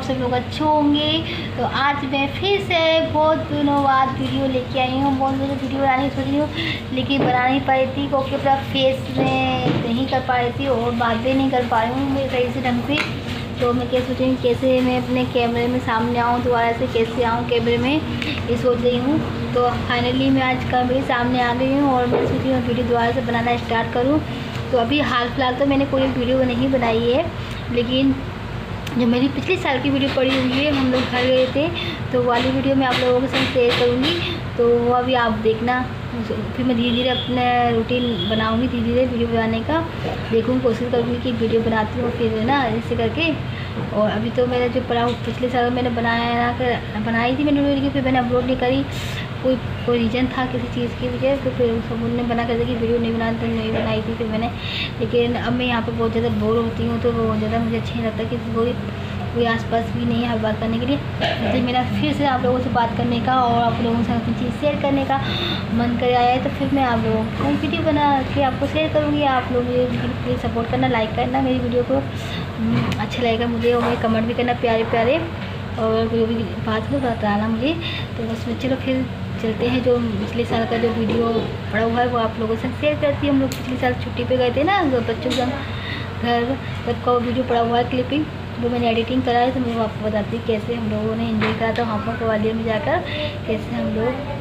सब लोग अच्छे होंगे। तो आज मैं फिर से बहुत दिनों बाद वीडियो लेके आई हूँ। बहुत दिनों वीडियो बनाने की सोच रही हूँ, लेकिन बना नहीं पाई थी क्योंकि अपना फेस में नहीं कर पा रही थी और बातें नहीं कर पा रही हूँ मैं सही से ढंग से। तो मैं क्या सोच रही हूँ, कैसे मैं अपने कैमरे में सामने आऊँ, दोबारा से कैसे आऊँ कैमरे में, ये सोच रही हूँ। तो फाइनली मैं आज कैमरे सामने आ गई हूँ और मैं सोच रही हूँ वीडियो दोबारा से बनाना स्टार्ट करूँ। तो अभी हाल फिलहाल तो मैंने कोई वीडियो नहीं बनाई है, लेकिन जो मेरी पिछले साल की वीडियो पड़ी हुई है, हम लोग घर गए थे, तो वाली वीडियो मैं आप लोगों के साथ शेयर करूँगी। तो वो अभी आप देखना, फिर मैं धीरे धीरे अपना रूटीन बनाऊँगी, धीरे धीरे वीडियो बनाने का देखूँगी, कोशिश करूँगी कि वीडियो बनाती हूँ फिर ना ऐसे करके। और अभी तो मेरा जो पड़ा पिछले साल मैंने बनाई थी मैंने वीडियो, फिर मैंने अपलोड नहीं करी। कोई रीज़न था किसी चीज़ की वजह, तो फिर सब उन्होंने बना कर कि वीडियो नहीं बनाई थी फिर मैंने। लेकिन अब मैं यहाँ पर बहुत ज़्यादा बोर होती हूँ, तो बहुत ज़्यादा मुझे अच्छा नहीं लगता कि कोई आसपास भी नहीं है बात करने के लिए। तो मेरा फिर से आप लोगों से बात करने का और आप लोगों से अपनी चीज़ शेयर करने का मन कर आया है, तो फिर मैं आप लोगों को वीडियो बना के आपको शेयर करूँगी। आप लोग मुझे प्लीज़ सपोर्ट करना, लाइक करना मेरी वीडियो को, अच्छा लगेगा मुझे। और मुझे कमेंट भी करना प्यारे प्यारे, और कोई भी बात हो बताना मुझे। तो बस में चलो फिर चलते हैं। जो पिछले साल का जो वीडियो पड़ा हुआ है वो आप लोगों से शेयर करती हूँ। हम लोग पिछले साल छुट्टी पे गए थे ना बच्चों के घर, तब का वो वीडियो पड़ा हुआ है क्लिपिंग, वो मैंने एडिटिंग करा है। तो मैं आपको बताती हूँ कैसे हम लोगों ने एंजॉय करा था वहाँ पर ग्वालियर में जाकर, कैसे हम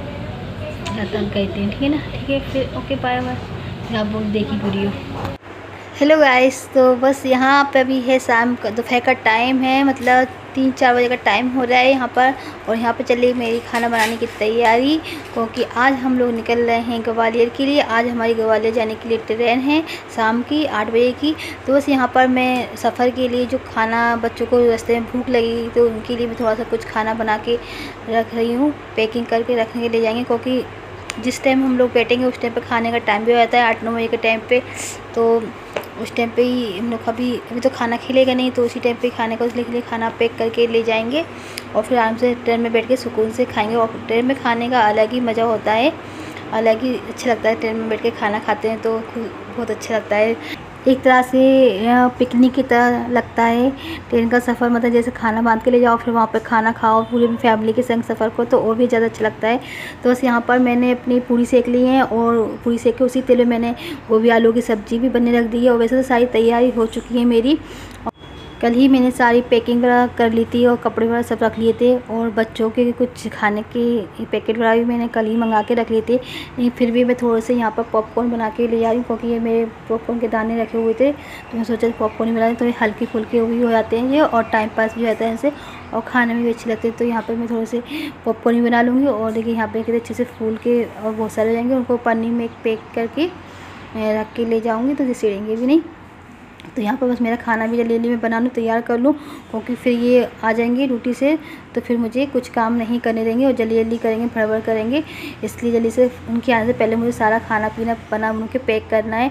लोग तक गए थे। ठीक है ना, ठीक है फिर ओके बाय बाय। आप लोग देखी वीडियो। हेलो गाइस, तो बस यहाँ पे अभी है शाम का, दोपहर का टाइम है, मतलब 3-4 बजे का टाइम हो रहा है यहाँ पर। और यहाँ पर चली मेरी खाना बनाने की तैयारी, क्योंकि आज हम लोग निकल रहे हैं ग्वालियर के लिए। आज हमारी ग्वालियर जाने के लिए ट्रेन है शाम की 8 बजे की। तो बस यहाँ पर मैं सफ़र के लिए जो खाना, बच्चों को रास्ते में भूख लगेगी तो उनके लिए मैं थोड़ा सा कुछ खाना बना के रख रही हूँ, पैकिंग करके रखने के लिए जाएंगे। क्योंकि जिस टाइम हम लोग बैठेंगे उस टाइम पे खाने का टाइम भी हो जाता है 8-9 बजे के टाइम पे। तो उस टाइम पे ही हम लोग अभी तो खाना खिलेगा नहीं, तो उसी टाइम पे खाने का इसलिए खाना पैक करके ले जाएंगे और फिर आराम से ट्रेन में बैठ के सुकून से खाएंगे। और ट्रेन में खाने का अलग ही मज़ा होता है, अलग ही अच्छा लगता है। ट्रेन में बैठ के खाना खाते हैं तो बहुत अच्छा लगता है, एक तरह से पिकनिक की तरह लगता है ट्रेन का सफ़र। मतलब जैसे खाना बांध के ले जाओ, फिर वहाँ पे खाना खाओ पूरी फैमिली के संग सफ़र को, तो और भी ज़्यादा अच्छा लगता है। तो बस यहाँ पर मैंने अपनी पूरी सेक ली है, और पूरी सेक के उसी तेल में मैंने गोभी आलू की सब्ज़ी भी बनने रख दी है। और वैसे तो सारी तैयारी हो चुकी है मेरी, कल ही मैंने सारी पैकिंग वगैरह कर ली थी और कपड़े वगैरह सब रख लिए थे। और बच्चों के कुछ खाने के पैकेट वगैरह भी मैंने कल ही मंगा के रख लिए थे। लेकिन फिर भी मैं थोड़े से यहाँ पर पॉपकॉर्न बना के ले जा रही हूँ, क्योंकि ये मेरे पॉपकॉर्न के दाने रखे हुए थे, तो मैं सोचा पॉपकॉर्न ही बना तो ये हल्के फुल्के भी हो जाते हैं ये, और टाइम पास भी हो जाता है इनसे, और खाने में भी अच्छे लगते हैं। तो यहाँ पर मैं थोड़े से पॉपकॉर्न ही बना लूँगी। और देखिए यहाँ पर अच्छे से फूल के और बहुत सारे हो जाएंगे, उनको पन्नी में पैक करके रख के ले जाऊँगी, तो जैसे सड़ेंगे भी नहीं। तो यहाँ पर बस मेरा खाना भी जल्दी जल्दी मैं बना लूँ, तैयार कर लूँ, क्योंकि फिर ये आ जाएंगे ड्यूटी से, तो फिर मुझे कुछ काम नहीं करने देंगे और जल्दी जल्दी करेंगे, फड़बड़ करेंगे। इसलिए जल्दी से उनके आने से पहले मुझे सारा खाना पीना बना उनके पैक करना है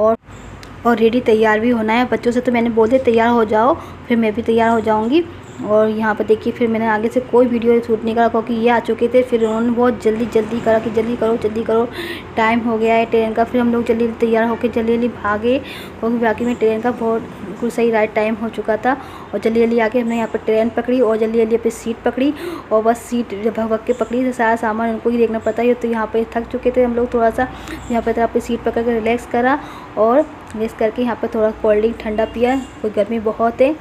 और रेडी तैयार भी होना है। बच्चों से तो मैंने बोल दिया तैयार हो जाओ, फिर मैं भी तैयार हो जाऊँगी। और यहाँ पर देखिए फिर मैंने आगे से कोई वीडियो शूट नहीं करा, क्योंकि ये आ चुके थे। फिर उन्होंने बहुत जल्दी करा कि जल्दी करो टाइम हो गया है ट्रेन का। फिर हम लोग जल्दी तैयार होकर जल्दी भागे, क्योंकि बाकी में ट्रेन का बहुत बिल्कुल सही राइट टाइम हो चुका था। और जल्दी आके हमने यहाँ पर ट्रेन पकड़ी और जल्दी अपनी सीट पकड़ी, और बस सीट जब भग के पकड़ी तो सारा सामान उनको ही देखना पड़ता है। तो यहाँ पर थक चुके थे हम लोग थोड़ा सा, यहाँ पर अपनी सीट पकड़ कर रिलैक्स करा, और रिलैक्स करके यहाँ पर थोड़ा कोल्ड ड्रिंक ठंडा पिया, कोई गर्मी बहुत है।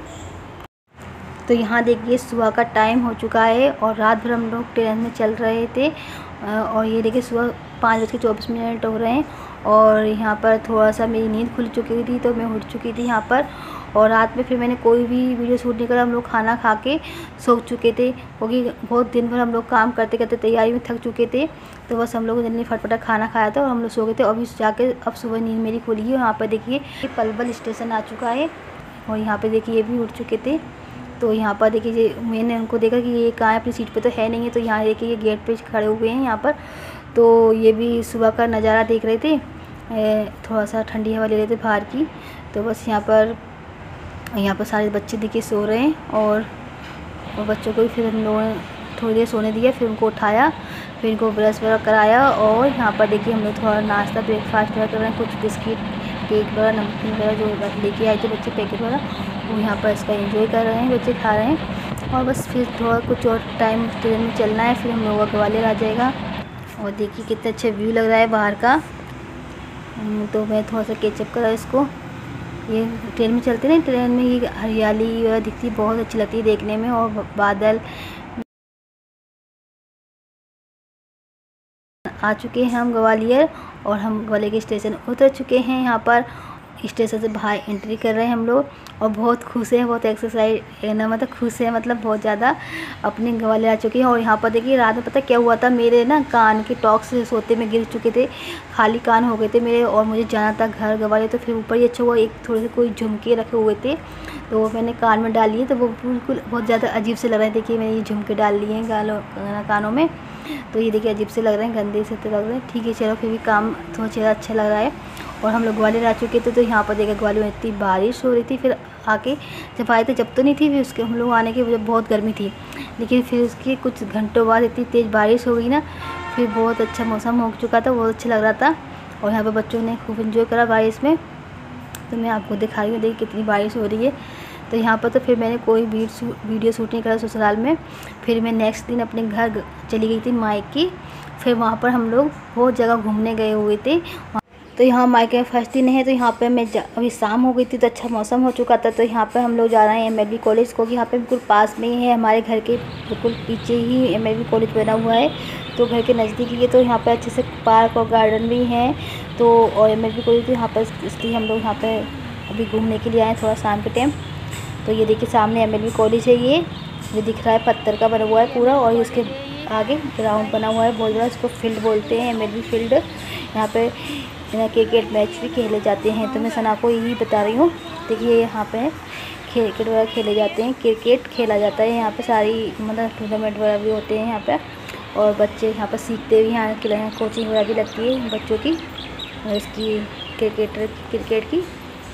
तो यहाँ देखिए सुबह का टाइम हो चुका है और रात भर हम लोग ट्रेन में चल रहे थे। और ये देखिए सुबह 5:24 हो रहे हैं, और यहाँ पर थोड़ा सा मेरी नींद खुल चुकी थी, तो मैं उठ चुकी थी यहाँ पर। और रात में फिर मैंने कोई भी वीडियो शूट नहीं करा, हम लोग खाना खा के सो चुके थे, क्योंकि बहुत दिन भर हम लोग काम करते करते तैयारी में थक चुके थे। तो बस हम लोग जल्दी फटफटा खाना खाया था और हम लोग सो गए थे। अभी जाके अब सुबह नींद मेरी खुली है। यहाँ पर देखिए पलवल स्टेशन आ चुका है, और यहाँ पर देखिए ये भी उठ चुके थे। तो यहाँ पर देखिए मैंने उनको देखा कि ये कहाँ है, अपनी सीट पे तो है नहीं है। तो यहाँ देखिए ये गेट पे खड़े हुए हैं यहाँ पर। तो ये भी सुबह का नज़ारा देख रहे थे, थोड़ा सा ठंडी हवा ले रहे थे बाहर की। तो बस यहाँ पर सारे बच्चे देखिए सो रहे हैं, और बच्चों को भी फिर हम लोगों ने थोड़ी देर सोने दिया, फिर उनको उठाया, फिर इनको ब्रश वगैरह कराया। और यहाँ पर देखिए हम लोग थोड़ा नाश्ता ब्रेकफास्ट वगैरह कर रहे हैं, कुछ बिस्किट केक वगैरह नमकीन वगैरह जो लेके आए थे बच्चे पैकेट वगैरह, वो यहाँ पर इसका एंजॉय कर रहे हैं, बच्चे खा रहे हैं। और बस फिर थोड़ा कुछ और टाइम ट्रेन में चलना है, फिर हम लोगों का ग्वालियर आ जाएगा। और देखिए कितना अच्छा व्यू लग रहा है बाहर का। तो मैं थोड़ा सा केचअप करा इसको। ये ट्रेन में चलते ना, ट्रेन में ये हरियाली दिखती है, बहुत अच्छी लगती है देखने में। और बादल आ चुके हैं हम ग्वालियर, और हम ग्वालियर के स्टेशन उतर चुके हैं। यहाँ पर स्टेशन से बाहर एंट्री कर रहे हैं हम लोग, और बहुत खुश हैं, बहुत एक्सरसाइज ना, मतलब खुश है, मतलब बहुत ज़्यादा अपने ग्वालियर आ चुके हैं। और यहाँ पर देखिए रात में पता क्या हुआ था, मेरे ना कान के टॉक्स सोते में गिर चुके थे, खाली कान हो गए थे मेरे, और मुझे जाना था घर ग्वालियर। तो फिर ऊपर ही अच्छा हुआ, एक थोड़े से कोई झुमके रखे हुए थे, तो वो मैंने कान में डाल लिए, तो वो बिल्कुल बहुत ज़्यादा अजीब से लग रहे हैं। देखिए मैंने ये झुमके डाल लिए हैं कानों में, तो ये देखिए अजीब से लग रहे हैं, गंदे से तो लग रहे हैं। ठीक है चलो, फिर भी काम थोड़ा ज़्यादा अच्छा लग रहा है। और हम लोग ग्वालियर आ चुके थे, तो यहाँ पर देखा ग्वालियर में इतनी बारिश हो रही थी। फिर आके जब आए थे, जब तो नहीं थी, फिर उसके हम लोग आने की वजह बहुत गर्मी थी, लेकिन फिर उसके कुछ घंटों बाद इतनी तेज़ बारिश हो गई ना, फिर बहुत अच्छा मौसम हो चुका था, बहुत अच्छा लग रहा था। और यहाँ पर बच्चों ने खूब इन्जॉय करा बारिश में। तो मैं आपको दिखा रही हूँ, देखिए कितनी बारिश हो रही है। तो यहाँ पर तो फिर मैंने कोई वीडियो शूट नहीं करा ससुराल में। फिर मैं नेक्स्ट दिन अपने घर चली गई थी मायके। फिर वहाँ पर हम लोग बहुत जगह घूमने गए हुए थे। तो यहाँ मायके में फर्स्ट दिन है, तो यहाँ पे मैं अभी शाम हो गई थी, तो अच्छा मौसम हो चुका था। तो यहाँ पे हम लोग जा रहे हैं MLB कॉलेज को, कि यहाँ पे बिल्कुल पास में ही है, हमारे घर के बिल्कुल पीछे ही MLB कॉलेज बना हुआ है, तो घर के नज़दीक ही है। तो यहाँ पे अच्छे से पार्क और गार्डन भी हैं, तो और MLB कॉलेज तो यहाँ पर, इसलिए हम लोग यहाँ पर अभी घूमने के लिए आए थोड़ा शाम के टाइम। तो ये देखिए सामने MLB कॉलेज है, ये दिख रहा है, पत्थर का बना हुआ है पूरा, और उसके आगे ग्राउंड बना हुआ है बहुत बड़ा, इसको फील्ड बोलते हैं, MLB फील्ड। यहाँ पे क्रिकेट मैच भी खेले जाते हैं। तो मैं सना को यही बता रही हूँ। देखिए यहाँ पे क्रिकेट वगैरह खेले जाते हैं, क्रिकेट खेला जाता है यहाँ पे, सारी मतलब टूर्नामेंट वगैरह भी होते हैं यहाँ पे, और बच्चे यहाँ पर सीखते भी हैं, कोचिंग वगैरह भी लगती है बच्चों की, इसकी क्रिकेट की।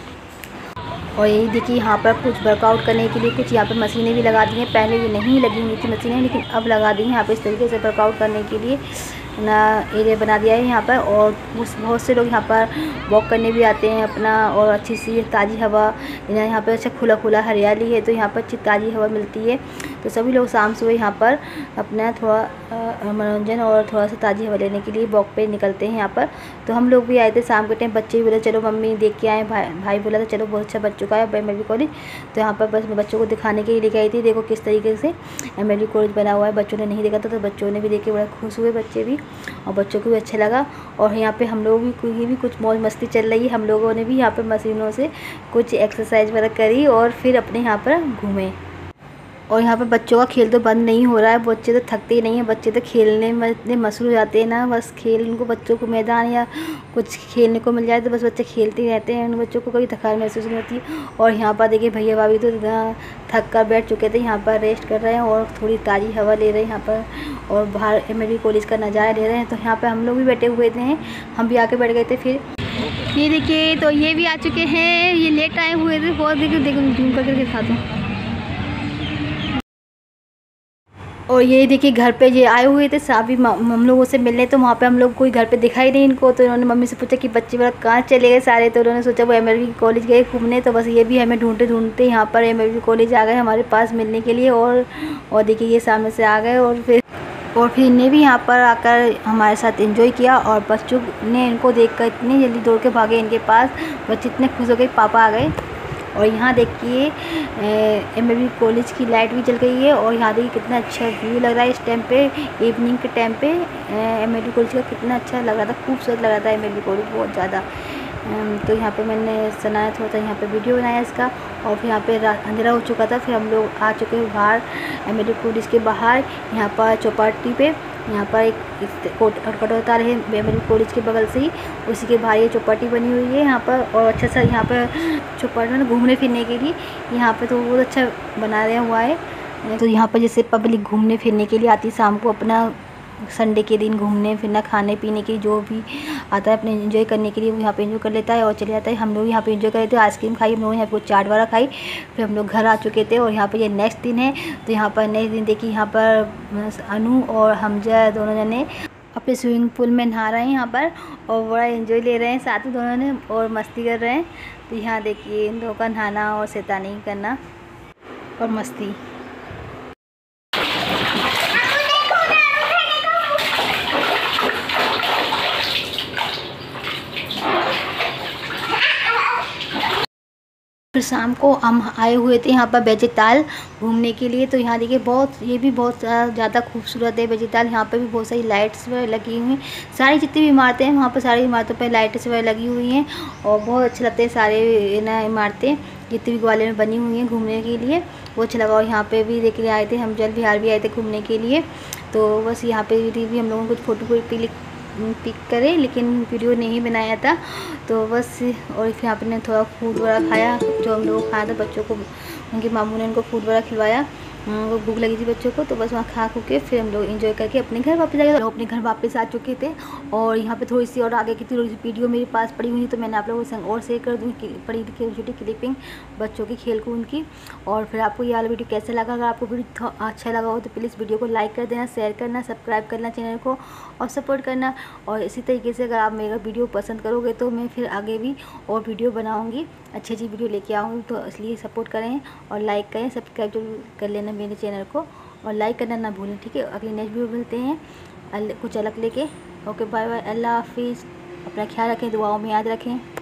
और यही देखिए यहाँ पर कुछ वर्कआउट करने के लिए कुछ यहाँ पर मशीनें भी लगा दी हैं। पहले ये नहीं लगी हुई थी मशीनें, लेकिन अब लगा दी हैं यहाँ पे, इस तरीके से वर्कआउट करने के लिए ना एरिया बना दिया है यहाँ पर। और बहुत से लोग यहाँ पर वॉक करने भी आते हैं अपना, और अच्छी सी ताज़ी हवा, यहाँ पर अच्छा खुला खुला हरियाली है, तो यहाँ पर अच्छी ताज़ी हवा मिलती है। तो सभी लोग शाम सुबह यहाँ पर अपना थोड़ा मनोरंजन और थोड़ा सा ताज़ी हवा लेने के लिए वॉक पे निकलते हैं यहाँ पर। तो हम लोग भी आए थे शाम के टाइम, बच्चे भी बोले चलो मम्मी देख के आए, भाई बोला था चलो बहुत अच्छा बन चुका है MLB कॉलेज। तो यहाँ पर बस मैं बच्चों को दिखाने के लिए लेके आई थी, देखो किस तरीके से MLB कॉलेज बना हुआ है। बच्चों ने नहीं देखा था, तो बच्चों ने भी देख के बड़ा खुश हुए, बच्चे भी, और बच्चों को भी अच्छा लगा। और यहाँ पे हम लोग भी कुछ मौज मस्ती चल रही है, हम लोगों ने भी यहाँ पर मशीनों से कुछ एक्सरसाइज वगैरह करी, और फिर अपने यहाँ पर घूमे। और यहाँ पे बच्चों का खेल तो बंद नहीं हो रहा है, बच्चे तो थकते ही नहीं हैं, बच्चे तो खेलने में इतने मशहूर हो जाते हैं ना, बस खेल, उनको बच्चों को मैदान या कुछ खेलने को मिल जाए तो बस बच्चे खेलते ही रहते हैं, उन बच्चों को कभी थकान महसूस नहीं होती। और यहाँ पर देखिए भैया भाभी तो थक कर बैठ चुके थे, यहाँ पर रेस्ट कर रहे हैं और थोड़ी ताज़ी हवा ले रहे हैं यहाँ पर, और बाहर MLB कॉलेज का नज़ारा ले रहे हैं। तो यहाँ पर हम लोग भी बैठे हुए थे, हम भी आके बैठ गए थे। फिर ये देखिए, तो ये भी आ चुके हैं, ये लेट आए हुए थे बहुत, देखो जूम करके दिखाता हूँ। और ये देखिए घर पे ये आए हुए थे सभी हम लोगों से मिलने, तो वहाँ पे हम लोग कोई घर पे दिखाई नहीं इनको। तो इन्होंने मम्मी से पूछा कि बच्चे मेरा कहाँ चले गए सारे, तो उन्होंने सोचा वो MLB कॉलेज गए घूमने। तो बस ये भी हमें ढूंढते ढूंढते यहाँ पर MLB कॉलेज आ गए हमारे पास मिलने के लिए। और देखिए ये सामने से आ गए, और फिर इन्हें भी यहाँ पर आकर हमारे साथ एंजॉय किया। और बच्चों ने इनको देखकर इतनी जल्दी दौड़ के भागे इनके पास, बच्चे इतने खुश हो गए पापा आ गए। और यहाँ देखिए MLB कॉलेज की लाइट भी जल गई है, और यहाँ देखिए कितना अच्छा व्यू लग रहा है इस टाइम पे, इवनिंग के टाइम पे MLB कॉलेज का कितना अच्छा लग रहा था, खूबसूरत लग रहा था MLB कॉलेज बहुत ज़्यादा। तो यहाँ पे मैंने सुनाया थोड़ा सा, यहाँ पे वीडियो बनाया इसका। और फिर यहाँ पे अंधेरा हो चुका था, फिर हम लोग आ चुके हैं बाहर MLB कॉलेज के बाहर, यहाँ पर चौपाटी पे। यहाँ पर एक कटोतार है MLB कॉलेज के बगल से ही, उसी के बाहर ये चौपाटी बनी हुई है यहाँ पर। और अच्छा सा यहाँ पर चौपाटी में घूमने फिरने के लिए यहाँ पे तो बहुत अच्छा बनाया हुआ है। तो यहाँ पर जैसे पब्लिक घूमने फिरने के लिए आती है शाम को, अपना संडे के दिन घूमने फिरना, खाने पीने की जो भी आता है अपने एंजॉय करने के लिए, वो यहाँ पे एंजॉय कर लेता है और चले जाता है। हम लोग यहाँ पे एंजॉय कर रहे थे, आइसक्रीम खाई हम लोग, यहाँ पे कुछ चाट वगैरह खाई, फिर हम लोग घर आ चुके थे। और यहाँ पे ये नेक्स्ट दिन है, तो यहाँ पर नेक्स्ट दिन देखिए यहाँ पर अनु और हमजा दोनों जने अपने स्विमिंग पूल में नहा रहे हैं यहाँ पर, और बड़ा एंजॉय ले रहे हैं साथ ही दोनों ने, और मस्ती कर रहे हैं। तो यहाँ देखिए इन लोगों का नहाना और शैतानी करना और मस्ती। फिर शाम को हम आए हुए थे यहाँ पर बेजीताल घूमने के लिए। तो यहाँ देखिए बहुत, ये भी बहुत ज़्यादा खूबसूरत है बेजीताल। यहाँ पर भी बहुत सारी लाइट्स वगैरह लगी हुई हैं। सारी जितनी भी इमारतें हैं वहाँ पर सारी इमारतों पर लाइट्स वगैरह लगी हुई हैं और बहुत अच्छे लगते हैं सारे ना इमारतें जितनी भी ग्वालियर में बनी हुई हैं घूमने के लिए, वो अच्छा लगा। और यहाँ पे भी देखने आए थे हम, जल विहार भी आए थे घूमने के लिए। तो बस यहाँ पे भी हम लोगों को कुछ फ़ोटो पिक करे, लेकिन वीडियो नहीं बनाया था। तो बस, और फिर यहाँ पे थोड़ा फूड वगैरह खाया, जो हम लोग खाया था बच्चों को, उनके मामू ने उनको फूड वगैरह खिलवाया। वो भूख लगी थी बच्चों को, तो बस वहाँ खा के फिर हम लोग एंजॉय करके अपने घर वापस आ गए। अपने घर वापस आ चुके थे और यहाँ पे थोड़ी सी और आगे की थोड़ी सी वीडियो मेरे पास पड़ी हुई थी, तो मैंने आप लोगों के संग और शेयर कर दूँ पड़ी थी छोटी क्लिपिंग बच्चों की खेल कूद की। और फिर आपको ये वाला वीडियो कैसा लगा? अगर आपको वीडियो अच्छा लगा हो तो प्लीज़ वीडियो को लाइक कर देना, शेयर करना, सब्सक्राइब करना चैनल को और सपोर्ट करना। और इसी तरीके से अगर आप मेरा वीडियो पसंद करोगे तो मैं फिर आगे भी और वीडियो बनाऊँगी, अच्छी वीडियो लेके आऊँगी। तो इसलिए सपोर्ट करें और लाइक करें, सब्सक्राइब जरूर कर लेना मेरे चैनल को और लाइक करना ना भूलें, ठीक है। अगले नेक्स्ट वीडियो मिलते हैं कुछ अलग लेके। ओके, बाय बाय, अल्लाह हाफिज़। अपना ख्याल रखें, दुआओं में याद रखें।